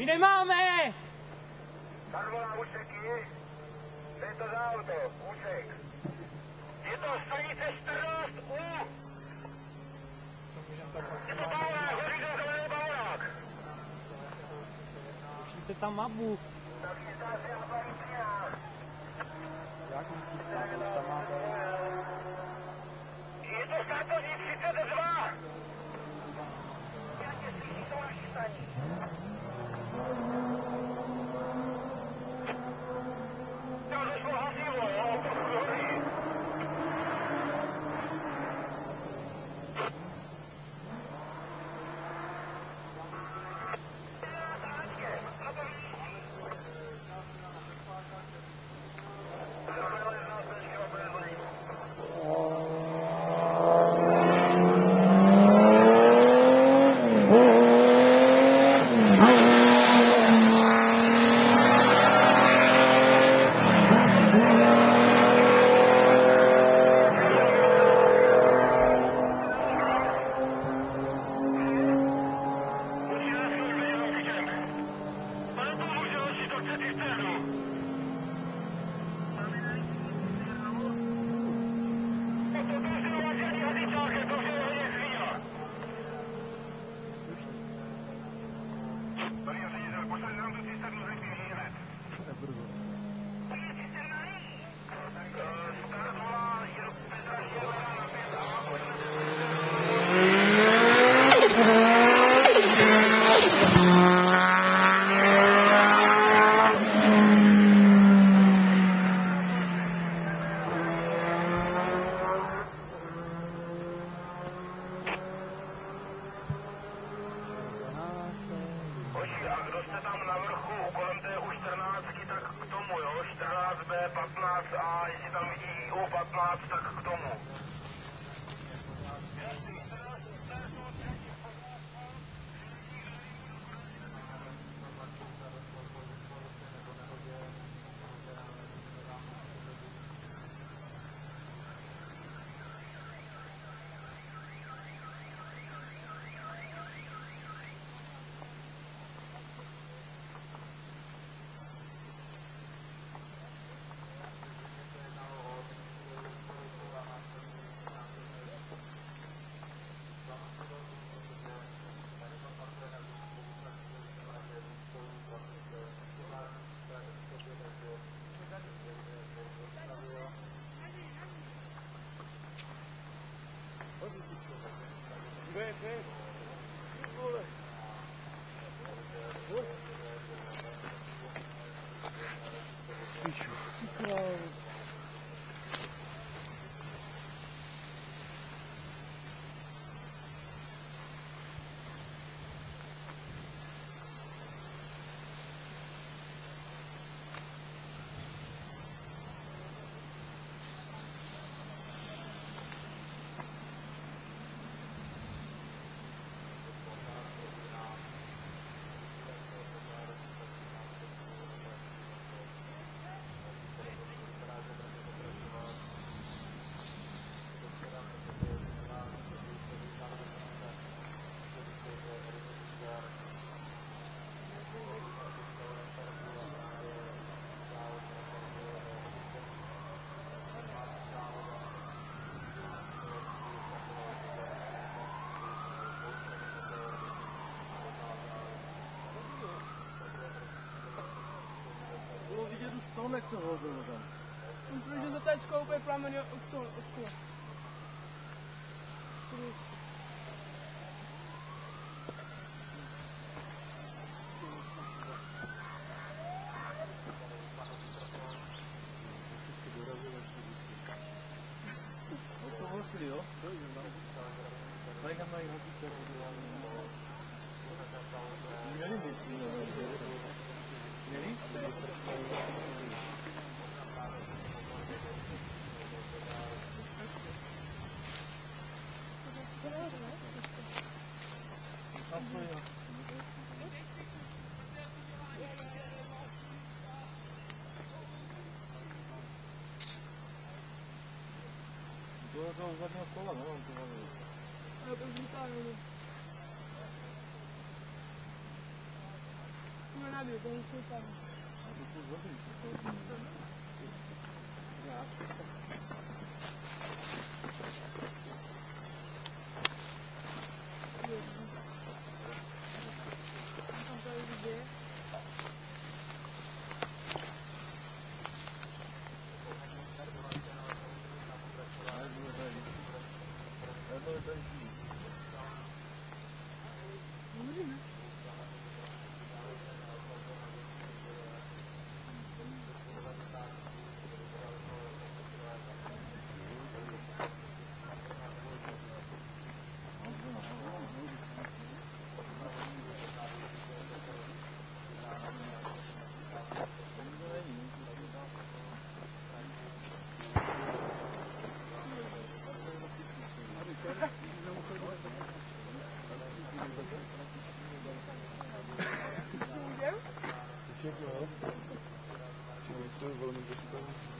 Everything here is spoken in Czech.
nemáme! Tak volá úseky. Co je to za auto? Úsek. Je to stanice 14U. Je to Bavorák, hoří zařazený Bavorák. Pošlite tam mapu. Tak chystá se avarii přijá. Jak nechystá, to už tam máte? Je to Sátoří 32. Jak je slyší, jsou nachystaní. Tam došlo hasivo, jo, to hoří. Tom, jak to hodilo tam? Protože za tečkou úplně plamení od kola. No to hosili, jo? Tady nemají hasiče, měli být, měli? Bylo to z zadního kola, no, on to valil. Ale to zvítáme. Não nada, eu tenho que soltar. Teşekkür ederim. Şimdi sığ balımı göstereyim.